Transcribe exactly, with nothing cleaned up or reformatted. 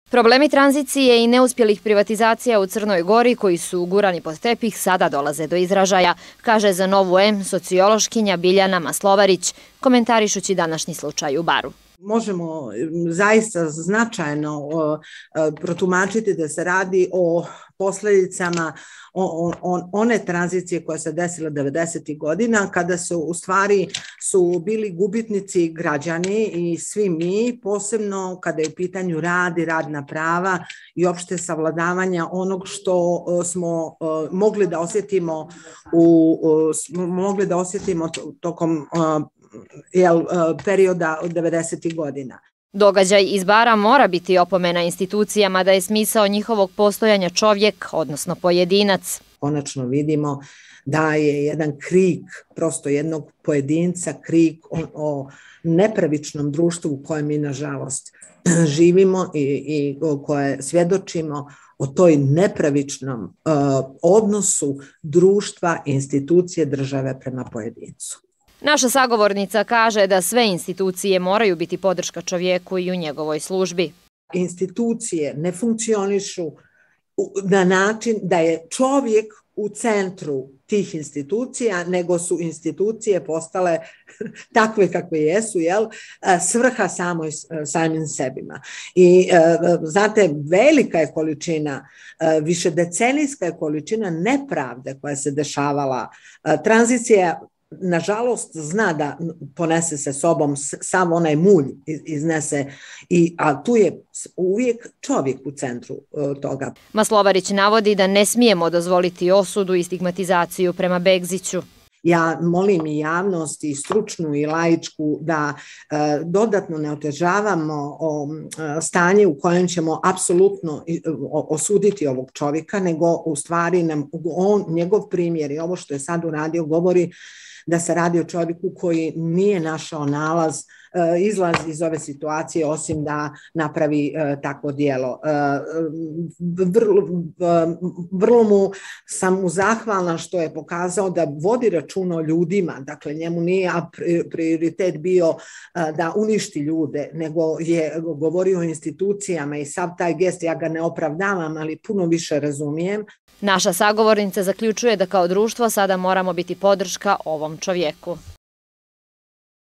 Problemi tranzicije i neuspjelih privatizacija u Crnoj Gori koji su gurani pod tepih sada dolaze do izražaja, kaže za Novu M sociološkinja Biljana Maslovarić, komentarišući današnji slučaj u Baru. Možemo zaista značajno protumačiti da se radi o posljedicama one tranzicije koja se desila devedesetih godina, kada su u stvari su bili gubitnici građani i svi mi, posebno kada je u pitanju rad i radna prava i opšte savladavanja onog što smo mogli da osjetimo u mogli da osjetimo tokom Jel, perioda od devedesetih godina. Događaj iz Bara mora biti opomena institucijama da je smisao njihovog postojanja čovjek, odnosno pojedinac. Konačno vidimo da je jedan krik, prosto jednog pojedinca, krik o, o nepravičnom društvu u kojem mi nažalost živimo i, i koje svjedočimo o toj nepravičnom uh, odnosu društva, institucije, države prema pojedincu. Naša sagovornica kaže da sve institucije moraju biti podrška čovjeku i u njegovoj službi. Institucije ne funkcionišu na način da je čovjek u centru tih institucija, nego su institucije postale takve kakve jesu, jel, svrha samoj, samim sebima. I znate, velika je količina, višedecenijska je količina nepravde koja se dešavala. Tranzicija nažalost zna da ponese se sobom sam onaj mulj iznese, i, a tu je uvijek čovjek u centru toga. Maslovarić navodi da ne smijemo dozvoliti osudu i stigmatizaciju prema Begziću. Ja molim i javnost i stručnu i laičku da e, dodatno ne otežavamo o, stanje u kojem ćemo apsolutno osuditi ovog čovjeka, nego u stvari nam on, njegov primjer i ovo što je sad uradio govori da se radi o čovjeku koji nije našao nalaz, izlaz iz ove situacije osim da napravi takvo djelo. Vrlo, vrlo mu sam mu zahvalna što je pokazao da vodi računa o ljudima, dakle njemu nije prioritet bio da uništi ljude, nego je govorio o institucijama i sav taj gest, ja ga ne opravdavam, ali puno više razumijem. Naša sagovornica zaključuje da kao društvo sada moramo biti podrška ovom čovjeku.